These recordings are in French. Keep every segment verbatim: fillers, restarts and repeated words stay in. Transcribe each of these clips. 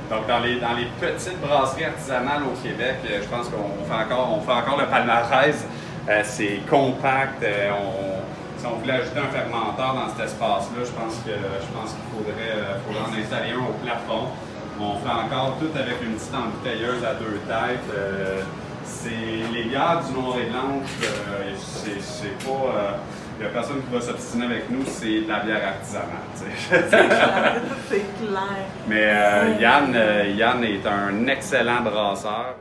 Donc, dans les, dans les petites brasseries artisanales au Québec, je pense qu'on fait encore, on fait encore le palmarès. Euh, c'est compact. Euh, on, si on voulait ajouter un fermenteur dans cet espace-là, je pense que je pense qu'il faudrait, euh, faudrait en installer un au plafond. On fait encore tout avec une petite embouteilleuse à deux têtes. Euh, c'est les bières du Noir et Blanche, euh, c'est pas... Euh, il n'y a personne qui va s'obstiner avec nous, c'est de la bière artisanale. C'est clair. C'est clair. Mais euh, Yann, euh, Yann est un excellent brasseur.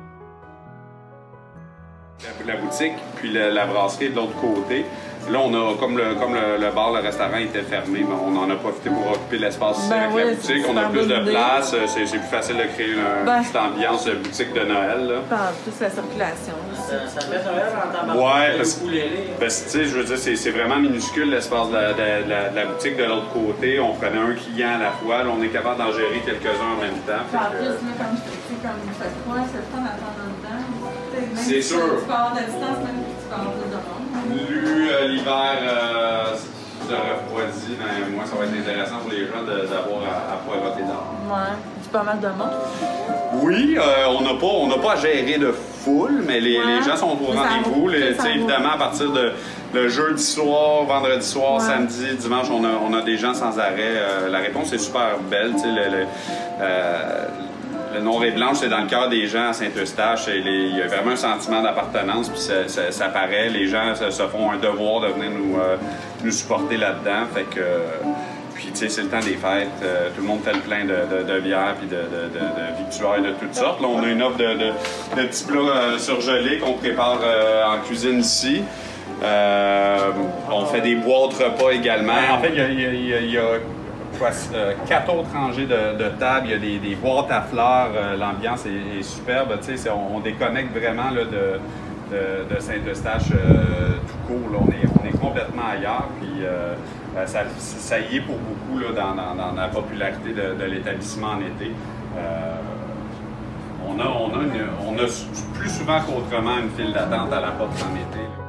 La, la boutique, puis la, la brasserie de l'autre côté. Là, on a, comme le, comme le, le bar, le restaurant était fermé, mais on en a profité pour occuper l'espace ben avec oui, la boutique. On a plus de place, c'est plus facile de créer une ben, petite ambiance boutique de Noël. Là. Par plus la circulation. Ça, ça fait Noël en tabac. Ouais, parce que, parce que tu sais, je veux dire, c'est vraiment minuscule l'espace de, de, de, la, de la boutique de l'autre côté. On prenait un client à la fois, là, on est capable d'en gérer quelques-uns en même temps. En plus, là, comme je te dis, comme ça froid, c'est le fun d'attendre dedans. C'est sûr. Tu peux avoir de la distance, même si tu peux avoir plus de monde. Lu euh, l'hiver euh, se refroidit, ben, moi, ça va être intéressant pour les gens d'avoir à, à poireauter dehors. Ouais, c'est pas mal de monde. Oui, euh, on n'a pas, pas à gérer de foule, mais les, ouais. les gens sont au rendez-vous. Évidemment, à partir de le jeudi soir, vendredi soir, ouais. samedi, dimanche, on a, on a des gens sans arrêt. Euh, la réponse est super belle. Le, le, euh, le Noir et Blanche, c'est dans le cœur des gens à Saint-Eustache. Il y a vraiment un sentiment d'appartenance, puis ça, ça, ça paraît. Les gens se, se font un devoir de venir nous, euh, nous supporter là-dedans. Fait que, euh, puis, tu sais, c'est le temps des fêtes. Euh, tout le monde fait le plein de, de, de bières puis de, de, de, de victuailles de toutes sortes. Là, on a une offre de, de, de petits plats euh, surgelés qu'on prépare euh, en cuisine ici. Euh, on fait des boîtes repas également. En fait, il y a, y a, y a quoi, euh, quatre autres rangées de, de tables. Il y a des, des boîtes à fleurs. Euh, L'ambiance est, est superbe. On, on déconnecte vraiment là, de, de, de Saint-Eustache euh, tout court. Là. On, est, on est complètement ailleurs. Puis, euh, ça, ça y est pour beaucoup là, dans, dans, dans la popularité de, de l'établissement en été. Euh, on, a, on, a une, on a plus souvent qu'autrement une file d'attente à la porte en été. Là.